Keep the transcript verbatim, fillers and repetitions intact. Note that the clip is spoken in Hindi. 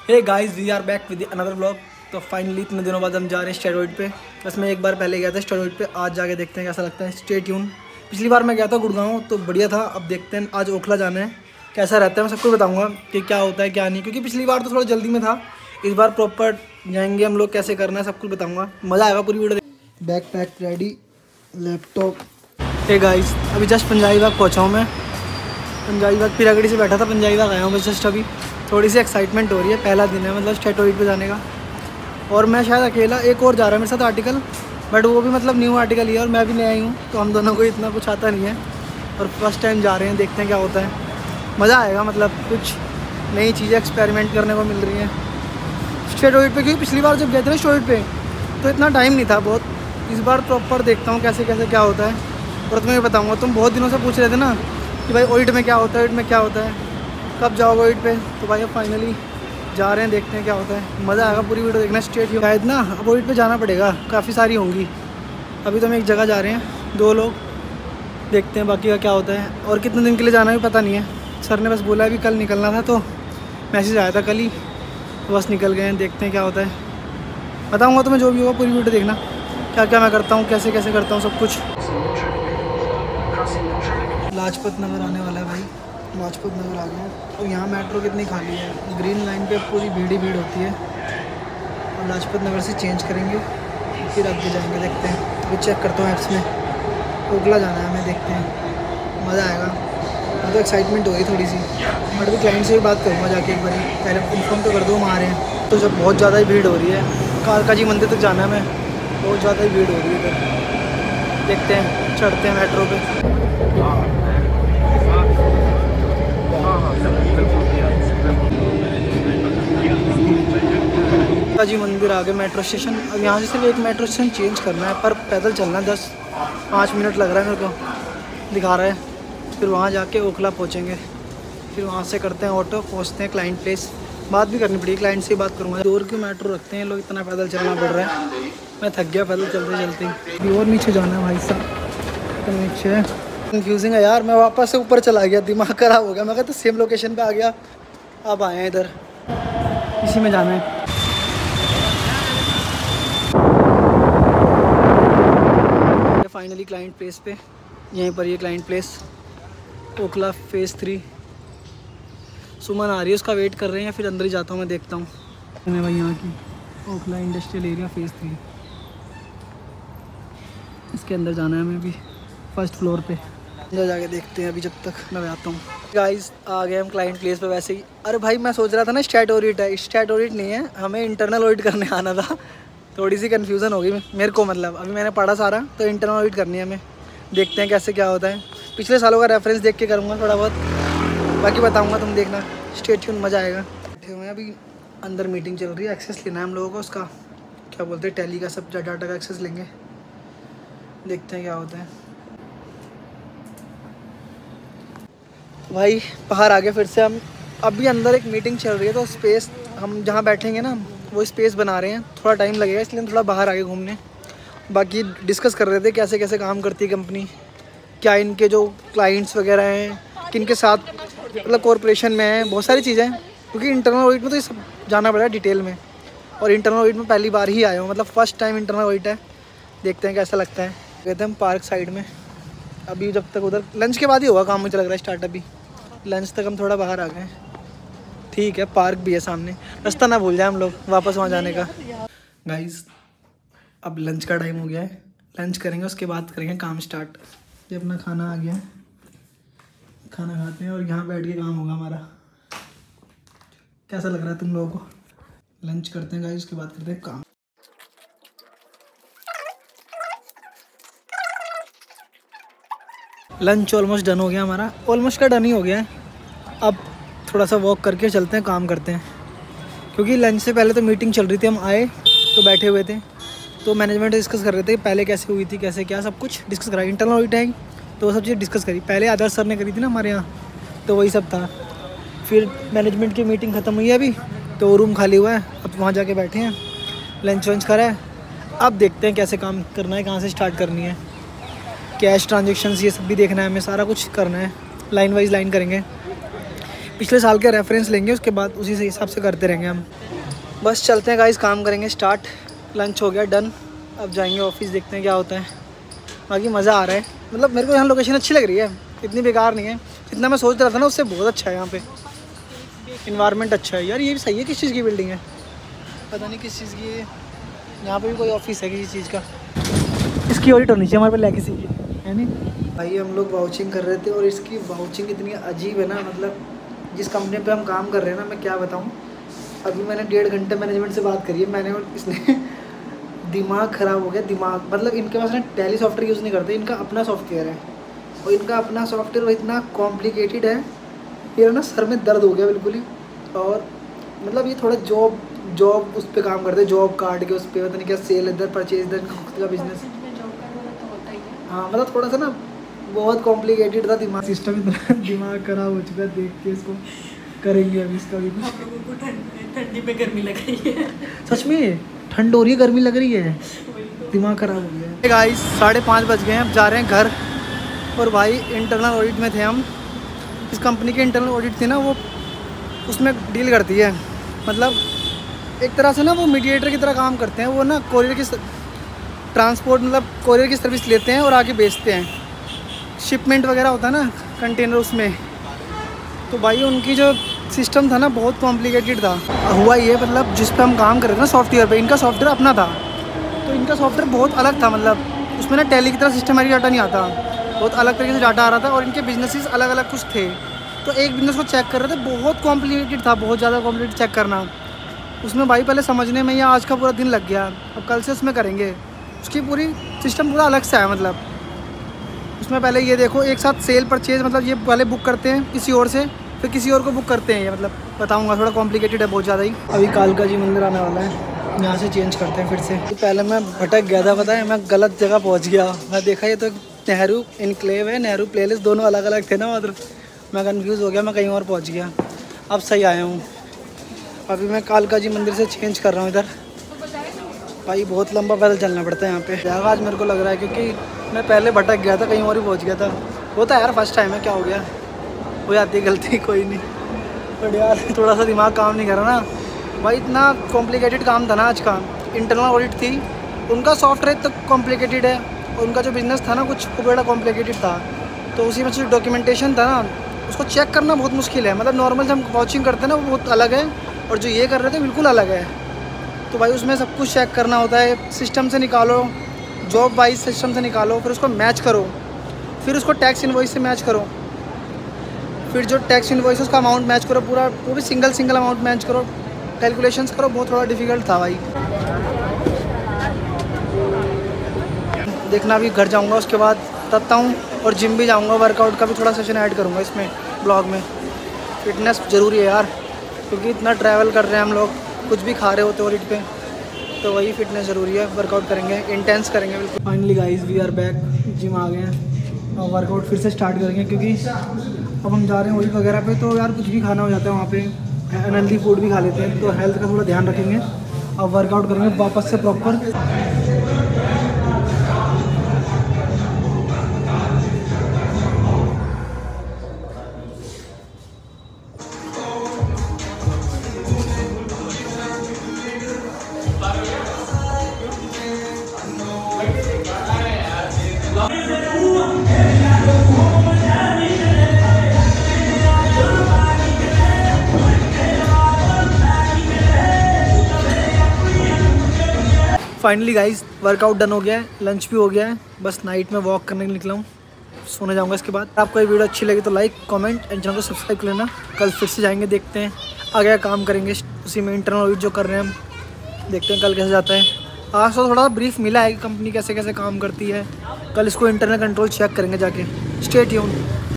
Hey guys, we are back with another blog. तो फाइनली इतने दिनों बाद हम जा रहे हैं स्टेरॉइड पे। बस मैं एक बार पहले गया था स्टेरॉइड पे, आज जाके देखते हैं कैसा लगता है। Stay tune. पिछली बार मैं गया था गुड़गांव, तो बढ़िया था। अब देखते हैं आज ओखला जाना है, कैसा रहता है। मैं सबको बताऊंगा कि क्या होता है क्या नहीं, क्योंकि पिछली बार तो थोड़ा जल्दी में था। इस बार प्रॉपर जाएंगे हम लोग, कैसे करना है सब कुछ बताऊँगा। मज़ा आएगा पूरी video. Bag pack ready, laptop. Hey guys, अभी जस्ट पंजाबी बाग पहुँचा हूँ मैं। पंजाबी बाग पिरागढ़ी से बैठा था, पंजाबी बाग आया हूँ बस जस्ट अभी। थोड़ी सी एक्साइटमेंट हो रही है, पहला दिन है मतलब स्टेरॉइड पे जाने का। और मैं शायद अकेला, एक और जा रहा है मेरे साथ आर्टिकल, बट वो भी मतलब न्यू आर्टिकल ही है और मैं भी नया आई हूँ, तो हम दोनों को इतना कुछ आता नहीं है और फर्स्ट टाइम जा रहे हैं। देखते हैं क्या होता है, मज़ा आएगा। मतलब कुछ नई चीज़ें एक्सपेरिमेंट करने को मिल रही हैं स्टेरॉइड पे, क्योंकि पिछली बार जब गए थे ना स्टेरॉइड पे तो इतना टाइम नहीं था बहुत। इस बार प्रॉपर देखता हूँ कैसे कैसे क्या होता है और तुम्हें बताऊँगा। तुम बहुत दिनों से पूछ रहे थे ना कि भाई ओइड में क्या होता है, ओइड में क्या होता है, कब जाओगे ओइड पे। तो भाई अब फाइनली जा रहे हैं, देखते हैं क्या होता है। मज़ा आएगा, पूरी वीडियो देखना। स्टेट शायद ना अब ओइड पे जाना पड़ेगा, काफ़ी सारी होंगी। अभी तो हम एक जगह जा रहे हैं, दो लोग, देखते हैं बाकी का क्या होता है। और कितने दिन के लिए जाना है पता नहीं है। सर ने बस बोला अभी कल निकलना था, तो मैसेज आया था कल ही, तो बस निकल गए हैं। देखते हैं क्या होता है, बताऊँगा तुम्हें जो भी होगा। पूरी वीडियो देखना, क्या क्या मैं करता हूँ, कैसे कैसे करता हूँ सब कुछ। लाजपत नगर आने वाला है भाई, लाजपत नगर आ गया। और यहाँ मेट्रो कितनी खाली है, ग्रीन लाइन पे पूरी भीड़ ही भीड़ होती है। और लाजपत नगर से चेंज करेंगे फिर आगे जाएंगे, देखते हैं। अभी चेक करता हूँ ऐप्स में, ओखला जाना है हमें, देखते हैं। मज़ा आएगा, मैं तो एक्साइटमेंट हो गई थोड़ी सी। बट भी क्लाइंट से भी बात करूँगा जाके एक बार, पहले इन्फॉर्म तो कर दो हम आ रहे हैं। तो जब बहुत ज़्यादा ही भीड़ हो रही है, कालका जी मंदिर तक जाना है हमें, बहुत ज़्यादा ही भीड़ हो रही है इधर। देखते हैं, चढ़ते हैं मेट्रो पे। जी मंदिर आ गए, मेट्रो स्टेशन। अब यहाँ से सिर्फ एक मेट्रो स्टेशन चेंज करना है, पर पैदल चलना है। दस पाँच मिनट लग रहा है मेरे को, दिखा रहा है। फिर वहाँ जाके ओखला पहुँचेंगे, फिर वहाँ से करते हैं ऑटो, पहुँचते हैं क्लाइंट प्लेस। बात भी करनी पड़ेगी, क्लाइंट से ही बात करूँगा। दूर की मेट्रो रखते हैं लोग, इतना पैदल चलना पड़ रहा है। मैं थक गया पैदल चलते चलते। अभी और नीचे जाना है भाई साहब, तो नीचे कन्फ्यूजिंग है यार। मैं वापस से ऊपर चला गया, दिमाग ख़राब हो गया। मैं कहता सेम लोकेशन पे आ गया, अब आए हैं इधर, इसी में जाना है। फाइनली क्लाइंट प्लेस पे, यहीं पर ये client place, Okhla phase three. Suman आ रही है, उसका वेट कर रहे हैं, या फिर अंदर ही जाता हूँ मैं, देखता हूँ। मैं भाई यहाँ की Okhla industrial area phase three, इसके अंदर जाना है हमें भी, फर्स्ट फ्लोर पे। अंदर जाके देखते हैं अभी, जब तक मैं आता हूँ। गाइस आ गए हम क्लाइंट प्लेस पे वैसे ही। अरे भाई मैं सोच रहा था ना स्टैट ऑडिट है, स्टैट ऑडिट नहीं है, हमें इंटरनल ऑडिट करने आना था। थोड़ी सी कन्फ्यूज़न हो गई मेरे को, मतलब अभी मैंने पढ़ा सारा, तो इंटरनल ऑडिट करनी है हमें। देखते हैं कैसे क्या होता है। पिछले सालों का रेफरेंस देख के करूँगा थोड़ा बहुत, बाकी बताऊँगा, तुम देखना। स्टे ट्यून, मज़ा आएगा। बैठे हुए हैं अभी, अंदर मीटिंग चल रही है। एक्सेस लेना है हम लोगों को, उसका क्या बोलते हैं, टैली का, सब डाटा का एक्सेस लेंगे। देखते हैं क्या होता है। भाई बाहर आ गए फिर से हम। अभी अंदर एक मीटिंग चल रही है, तो स्पेस हम जहाँ बैठेंगे ना, वो स्पेस बना रहे हैं। थोड़ा टाइम लगेगा, इसलिए हम थोड़ा बाहर आ गए घूमने। बाकी डिस्कस कर रहे थे कैसे कैसे काम करती है कंपनी, क्या इनके जो क्लाइंट्स वगैरह हैं, किन के साथ मतलब कॉरपोरेशन में है, बहुत सारी चीज़ें। क्योंकि इंटरनल ऑडिट में तो ये सब जाना पड़ेगा डिटेल में, और इंटरनल ऑडिट में पहली बार ही आया हूँ, मतलब फर्स्ट टाइम इंटरनल ऑडिट है। देखते हैं कैसा लगता है। कहते हैं हम पार्क साइड में, अभी जब तक उधर लंच के बाद ही होगा काम, मुझे लग रहा है स्टार्ट। अभी लंच तक हम थोड़ा बाहर आ गए। ठीक है, पार्क भी है सामने, रास्ता ना भूल जाए हम लोग वापस वहाँ जाने का। गाइस अब लंच का टाइम हो गया है, लंच करेंगे, उसके बाद करेंगे काम स्टार्ट। ये अपना खाना आ गया है, खाना खाते हैं और यहाँ बैठ के काम होगा हमारा। कैसा लग रहा है तुम लोगों को? लंच करते हैं गाइस, उसके बाद करते हैं काम। लंच ऑलमोस्ट डन हो गया हमारा, ऑलमोस्ट का डन ही हो गया है। अब थोड़ा सा वॉक करके चलते हैं, काम करते हैं। क्योंकि लंच से पहले तो मीटिंग चल रही थी, हम आए तो बैठे हुए थे, तो मैनेजमेंट डिस्कस कर रहे थे पहले कैसे हुई थी, कैसे क्या, सब कुछ डिस्कस करा। इंटरनल ऑडिट है तो वो सब चीज़ डिस्कस करी। पहले आदर्श सर ने करी थी ना हमारे यहाँ, तो वही सब था। फिर मैनेजमेंट की मीटिंग ख़त्म हुई है अभी, तो रूम खाली हुआ है, अब वहाँ जाके बैठे हैं, लंच वंच करा है। अब देखते हैं कैसे काम करना है, कहाँ से स्टार्ट करनी है, कैश ट्रांजेक्शन्स ये सब भी देखना है हमें, सारा कुछ करना है। लाइन वाइज लाइन करेंगे। पिछले साल के रेफरेंस लेंगे, उसके बाद उसी से हिसाब से करते रहेंगे हम। बस चलते हैं गाइस, काम करेंगे स्टार्ट। लंच हो गया डन, अब जाएंगे ऑफिस, देखते हैं क्या होता है। बाकी मज़ा आ रहा है, मतलब मेरे को यहाँ लोकेशन अच्छी लग रही है, इतनी बेकार नहीं है जितना मैं सोच रहा था ना, उससे बहुत अच्छा है यहाँ पे। इन्वायरमेंट अच्छा है यार। ये भी सही है, किस चीज़ की बिल्डिंग है पता नहीं किस चीज़ की है। यहाँ पे भी कोई ऑफिस है किसी चीज़ का। इसकी ऑडिट होनी चाहिए हमारे पे लेगेसी की, है नहीं भाई। हम लोग वाउचिंग कर रहे थे और इसकी वाउचिंग इतनी अजीब है ना, मतलब जिस कंपनी पे हम काम कर रहे हैं ना, मैं क्या बताऊँ। अभी मैंने डेढ़ घंटे मैनेजमेंट से बात करी है मैंने, और इसने दिमाग ख़राब हो गया दिमाग। मतलब इनके पास ना टैली सॉफ्टवेयर यूज़ नहीं करते, इनका अपना सॉफ्टवेयर है और इनका अपना सॉफ्टवेयर इतना कॉम्प्लिकेटेड है, ये ना सर में दर्द हो गया बिल्कुल ही। और मतलब ये थोड़ा जॉब जॉब उस पर काम करते हैं, जॉब कार्ड के उस पर, पता नहीं क्या सेल इधर परचेज इधर, खुद का बिजनेस। हाँ मतलब थोड़ा सा ना बहुत कॉम्प्लिकेटेड था दिमाग, सिस्टम इतना दिमाग खराब हो चुका है देख के। इसको करेंगे अभी इसका भी कुछ। ठंडी पे गर्मी लग रही है, सच में ठंड हो रही है, गर्मी लग रही है, दिमाग ख़राब हो गया है। गाइस साढ़े पाँच बज गए हैं, अब जा रहे हैं घर। और भाई इंटरनल ऑडिट में थे हम। इस कंपनी की इंटरनल ऑडिट थी ना, वो उसमें डील करती है, मतलब एक तरह से ना वो मीडिएटर की तरह काम करते हैं। वो ना कोरियर की ट्रांसपोर्ट, मतलब कोरियर की सर्विस लेते हैं और आगे बेचते हैं। शिपमेंट वगैरह होता है ना कंटेनर उसमें। तो भाई उनकी जो सिस्टम था ना बहुत कॉम्प्लिकेटेड था। हुआ ये, मतलब जिस पे हम काम कर रहे थे ना सॉफ्टवेयर पे, इनका सॉफ्टवेयर अपना था, तो इनका सॉफ्टवेयर बहुत अलग था। मतलब उसमें ना टैली की तरह सिस्टमैटिक डाटा नहीं आता, बहुत अलग तरीके से डाटा आ रहा था। और इनके बिजनेसेस अलग अलग कुछ थे, तो एक बिजनेस को चेक कर रहे थे, बहुत कॉम्प्लिकेटेड था, बहुत ज़्यादा कॉम्प्लिकेटेड चेक करना। उसमें भाई पहले समझने में या आज का पूरा दिन लग गया। अब कल से उसमें करेंगे, उसकी पूरी सिस्टम पूरा अलग से है। मतलब उसमें पहले ये देखो, एक साथ सेल परचेज, मतलब ये पहले बुक करते हैं किसी और से, फिर किसी और को बुक करते हैं। ये मतलब बताऊंगा, थोड़ा कॉम्प्लिकेटेड है बहुत ज़्यादा ही। अभी कालका जी मंदिर आने वाला है, यहाँ से चेंज करते हैं फिर से। तो पहले मैं भटक गया था, पता है, मैं गलत जगह पहुँच गया। मैं देखा ये तो नेहरू इनक्लेव है, नेहरू प्लेलिस्ट, दोनों अलग अलग थे ना, मतलब मैं कन्फ्यूज़ हो गया, मैं कहीं और पहुँच गया। अब सही आया हूँ। अभी मैं कालका जी मंदिर से चेंज कर रहा हूँ इधर। भाई बहुत लंबा पैदल चलना पड़ता है यहाँ पे। जगह आज मेरे को लग रहा है, क्योंकि मैं पहले भटक गया था, कहीं और ही पहुँच गया था। होता है यार, फर्स्ट टाइम है, क्या हो गया, हो जाती है गलती, कोई नहीं। बट यार थोड़ा सा दिमाग काम नहीं कर रहा ना भाई, इतना कॉम्प्लिकेटेड काम था ना आज का। इंटरनल ऑडिट थी, उनका सॉफ्टवेयर तक कॉम्प्लिकेटेड है, उनका जो बिज़नेस था ना कुछ वो बड़ा कॉम्प्लिकेटेड था। तो उसी में जो डॉक्यूमेंटेशन था ना, उसको चेक करना बहुत मुश्किल है। मतलब नॉर्मल जब हम वॉचिंग करते हैं ना, वो बहुत अलग है, और जो ये कर रहे थे बिल्कुल अलग है। तो भाई उसमें सब कुछ चेक करना होता है, सिस्टम से निकालो, जॉब वाइज सिस्टम से निकालो, फिर उसको मैच करो, फिर उसको टैक्स इनवॉइस से मैच करो, फिर जो टैक्स इनवॉइस उसका अमाउंट मैच करो पूरा, वो भी सिंगल सिंगल अमाउंट मैच करो, कैलकुलेशंस करो। बहुत थोड़ा डिफिकल्ट था भाई। देखना, अभी घर जाऊंगा, उसके बाद तबता हूँ और जिम भी जाऊंगा। वर्कआउट का भी थोड़ा सेशन ऐड करूँगा इसमें ब्लॉग में। फिटनेस ज़रूरी है यार, क्योंकि इतना ट्रैवल कर रहे हैं हम लोग, कुछ भी खा रहे होते ऑडिट पे, तो वही फिटनेस ज़रूरी है। वर्कआउट करेंगे, इंटेंस करेंगे बिल्कुल। Finally guys we are back, gym आ गए हैं और वर्कआउट फिर से स्टार्ट करेंगे, क्योंकि अब हम जा रहे हैं ऑडिट वगैरह पे, तो यार कुछ भी खाना हो जाता है वहाँ पे, अनहेल्दी फूड भी खा लेते हैं, तो हेल्थ का थोड़ा ध्यान रखेंगे। अब वर्कआउट करेंगे वापस से proper. Finally guys workout done हो गया है, लंच भी हो गया है, बस नाइट में वॉक करने निकला हूँ, सोने जाऊँगा इसके बाद। आपको ये वीडियो अच्छी लगी तो लाइक कमेंट एंड चैनल को सब्सक्राइब कर लेना। कल फिर से जाएंगे, देखते हैं आगे काम करेंगे उसी में, इंटरनल ऑडिट जो कर रहे हैं हम, देखते हैं कल कैसे जाता है। आज तो थोड़ा ब्रीफ मिला है कि कंपनी कैसे कैसे काम करती है, कल इसको इंटरनल कंट्रोल चेक करेंगे जाके। Stay tuned.